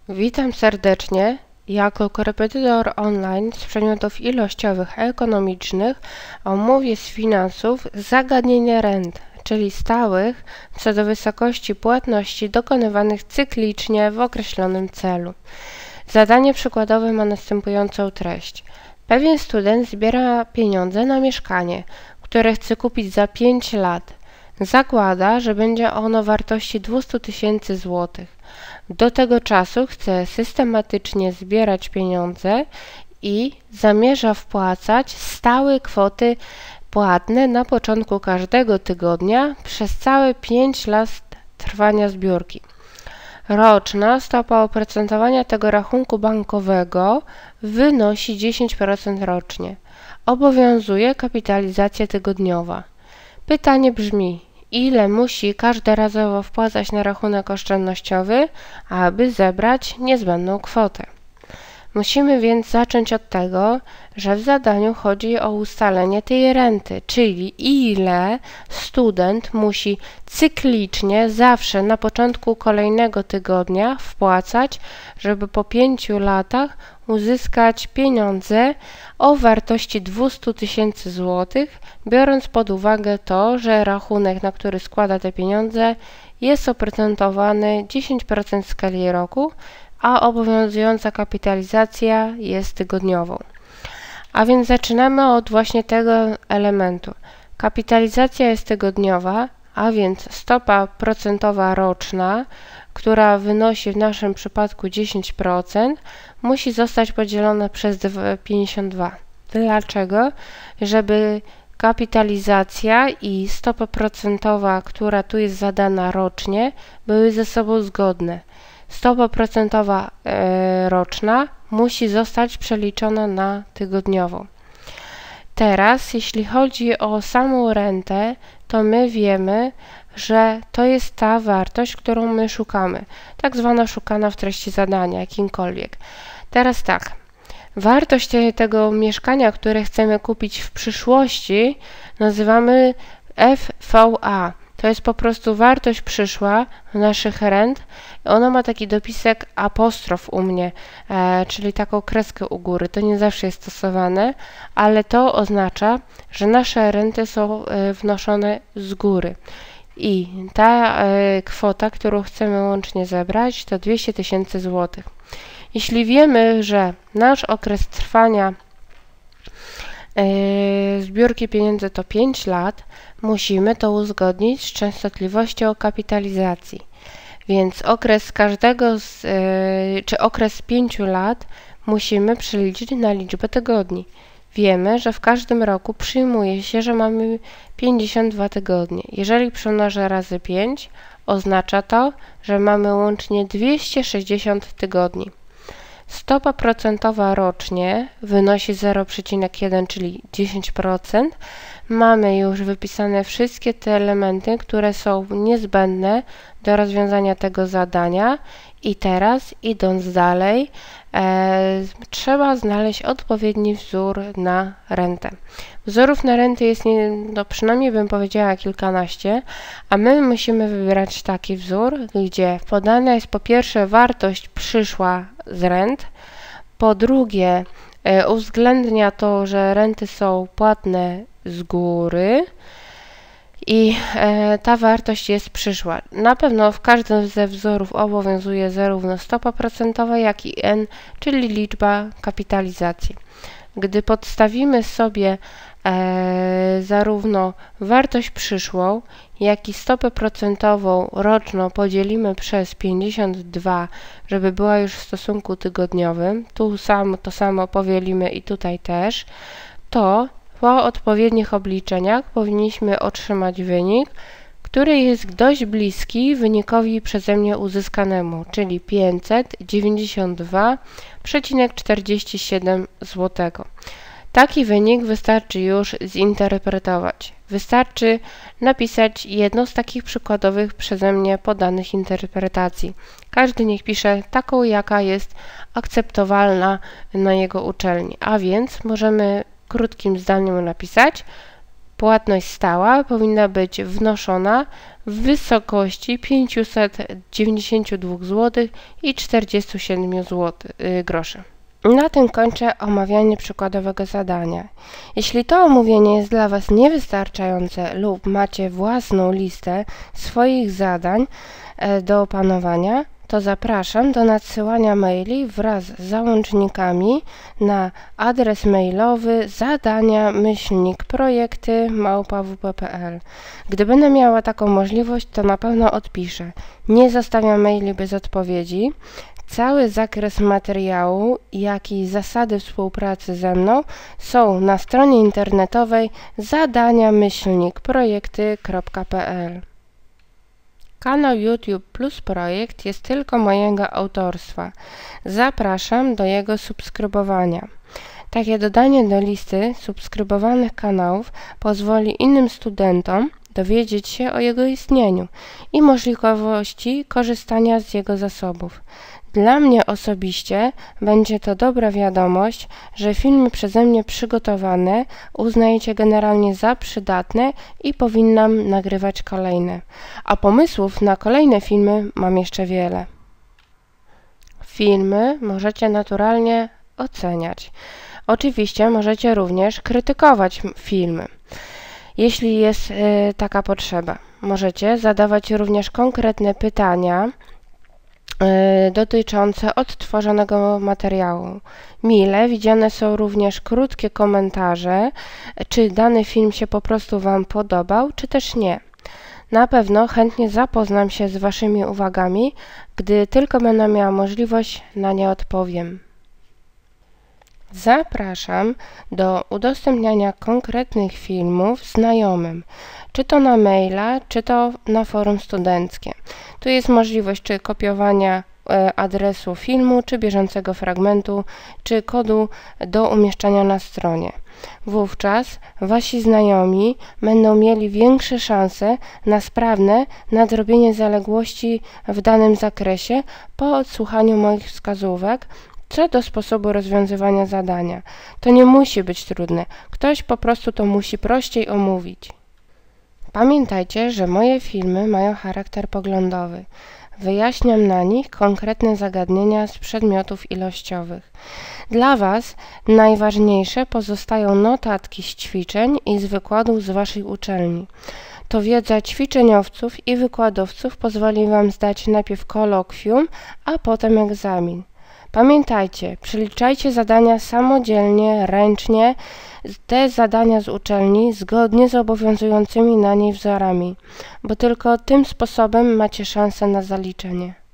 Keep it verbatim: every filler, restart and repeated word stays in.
Witam serdecznie. Jako korepetytor online z przedmiotów ilościowych ekonomicznych omówię z finansów zagadnienie rent, czyli stałych co do wysokości płatności dokonywanych cyklicznie w określonym celu. Zadanie przykładowe ma następującą treść. Pewien student zbiera pieniądze na mieszkanie, które chce kupić za pięć lat. Zakłada, że będzie ono wartości dwieście tysięcy złotych. Do tego czasu chce systematycznie zbierać pieniądze i zamierza wpłacać stałe kwoty płatne na początku każdego tygodnia przez całe pięć lat trwania zbiórki. Roczna stopa oprocentowania tego rachunku bankowego wynosi dziesięć procent rocznie. Obowiązuje kapitalizacja tygodniowa. Pytanie brzmi, ile musi każdorazowo wpłacać na rachunek oszczędnościowy, aby zebrać niezbędną kwotę? Musimy więc zacząć od tego, że w zadaniu chodzi o ustalenie tej renty, czyli ile student musi cyklicznie zawsze na początku kolejnego tygodnia wpłacać, żeby po pięciu latach uzyskać pieniądze o wartości dwieście tysięcy złotych, biorąc pod uwagę to, że rachunek, na który składa te pieniądze, jest oprocentowany dziesięć procent w skali roku, a obowiązująca kapitalizacja jest tygodniową. A więc zaczynamy od właśnie tego elementu. Kapitalizacja jest tygodniowa, a więc stopa procentowa roczna, która wynosi w naszym przypadku dziesięć procent, musi zostać podzielona przez pięćdziesiąt dwa. Dlaczego? Żeby kapitalizacja i stopa procentowa, która tu jest zadana rocznie, były ze sobą zgodne. Stopa procentowa e, roczna musi zostać przeliczona na tygodniową. Teraz, jeśli chodzi o samą rentę, to my wiemy, że to jest ta wartość, którą my szukamy, tak zwana szukana w treści zadania, jakimkolwiek. Teraz tak, wartość tego mieszkania, które chcemy kupić w przyszłości, nazywamy F V A. To jest po prostu wartość przyszła naszych rent. Ona ma taki dopisek apostrof u mnie, e, czyli taką kreskę u góry. To nie zawsze jest stosowane, ale to oznacza, że nasze renty są e, wnoszone z góry. I ta e, kwota, którą chcemy łącznie zebrać, to dwieście tysięcy złotych. Jeśli wiemy, że nasz okres trwania e, zbiórki pieniędzy to pięć lat, musimy to uzgodnić z częstotliwością kapitalizacji. Więc okres każdego z, yy, czy okres pięciu lat musimy przeliczyć na liczbę tygodni. Wiemy, że w każdym roku przyjmuje się, że mamy pięćdziesiąt dwa tygodnie. Jeżeli przemnożę razy pięć, oznacza to, że mamy łącznie dwieście sześćdziesiąt tygodni. Stopa procentowa rocznie wynosi zero przecinek jeden, czyli dziesięć procent. Mamy już wypisane wszystkie te elementy, które są niezbędne do rozwiązania tego zadania. I teraz, idąc dalej, e, trzeba znaleźć odpowiedni wzór na rentę. Wzorów na rentę jest, nie, no przynajmniej bym powiedziała kilkanaście, a my musimy wybierać taki wzór, gdzie podana jest po pierwsze wartość przyszła z rent, po drugie e, uwzględnia to, że renty są płatne z góry i e, ta wartość jest przyszła. Na pewno w każdym ze wzorów obowiązuje zarówno stopa procentowa, jak i N, czyli liczba kapitalizacji. Gdy podstawimy sobie e, zarówno wartość przyszłą, jak i stopę procentową roczną podzielimy przez pięćdziesiąt dwa, żeby była już w stosunku tygodniowym, tu samo, to samo powielimy i tutaj też, to po odpowiednich obliczeniach powinniśmy otrzymać wynik, który jest dość bliski wynikowi przeze mnie uzyskanemu, czyli pięćset dziewięćdziesiąt dwa przecinek czterdzieści siedem złotego. Taki wynik wystarczy już zinterpretować. Wystarczy napisać jedną z takich przykładowych przeze mnie podanych interpretacji. Każdy niech pisze taką, jaka jest akceptowalna na jego uczelni. A więc możemy krótkim zdaniem napisać: Płatność stała powinna być wnoszona w wysokości pięćset dziewięćdziesiąt dwa złotych i czterdzieści siedem groszy. Na tym kończę omawianie przykładowego zadania. Jeśli to omówienie jest dla Was niewystarczające lub macie własną listę swoich zadań do opanowania, to zapraszam do nadsyłania maili wraz z załącznikami na adres mailowy zadania myślnik projekty małpa w p kropka p l. Gdy będę miała taką możliwość, to na pewno odpiszę. Nie zostawiam maili bez odpowiedzi. Cały zakres materiału, jak i zasady współpracy ze mną są na stronie internetowej zadania myślnik projekty kropka p l. Kanał YouTube Plus Projekt jest tylko mojego autorstwa. Zapraszam do jego subskrybowania. Takie dodanie do listy subskrybowanych kanałów pozwoli innym studentom dowiedzieć się o jego istnieniu i możliwości korzystania z jego zasobów. Dla mnie osobiście będzie to dobra wiadomość, że filmy przeze mnie przygotowane uznajecie generalnie za przydatne i powinnam nagrywać kolejne. A pomysłów na kolejne filmy mam jeszcze wiele. Filmy możecie naturalnie oceniać. Oczywiście możecie również krytykować filmy, jeśli jest y, taka potrzeba. Możecie zadawać również konkretne pytania dotyczące odtworzonego materiału. Mile widziane są również krótkie komentarze, czy dany film się po prostu Wam podobał, czy też nie. Na pewno chętnie zapoznam się z Waszymi uwagami, gdy tylko będę miała możliwość, na nie odpowiem. Zapraszam do udostępniania konkretnych filmów znajomym, czy to na maila, czy to na forum studenckie. Tu jest możliwość czy kopiowania e, adresu filmu, czy bieżącego fragmentu, czy kodu do umieszczania na stronie. Wówczas Wasi znajomi będą mieli większe szanse na sprawne nadrobienie zaległości w danym zakresie po odsłuchaniu moich wskazówek co do sposobu rozwiązywania zadania. To nie musi być trudne, ktoś po prostu to musi prościej omówić. Pamiętajcie, że moje filmy mają charakter poglądowy. Wyjaśniam na nich konkretne zagadnienia z przedmiotów ilościowych. Dla Was najważniejsze pozostają notatki z ćwiczeń i z wykładów z Waszej uczelni. To wiedza ćwiczeniowców i wykładowców pozwoli Wam zdać najpierw kolokwium, a potem egzamin. Pamiętajcie, przeliczajcie zadania samodzielnie, ręcznie, te zadania z uczelni zgodnie z obowiązującymi na niej wzorami, bo tylko tym sposobem macie szansę na zaliczenie.